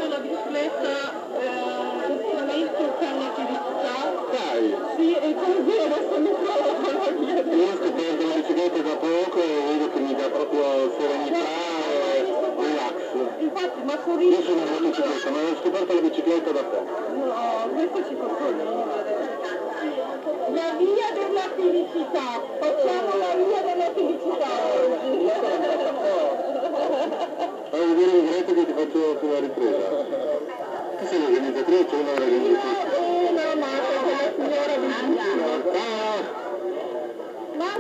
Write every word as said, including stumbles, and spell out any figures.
la bicicletta eh, strumento per la felicità. Dai! Sì, e così adesso mi trovo con la via. Io ho scoperto la bicicletta da poco e vedo che mi dà proprio serenità e relax. Infatti, ma Io sorriso. sono una motocicletta, ma ho scoperto la bicicletta da te. No, questo ci fa ridere. La via della felicità. Facciamo la via della felicità oggi. Fai vedere un gretto che ti faccio sulla ripresa.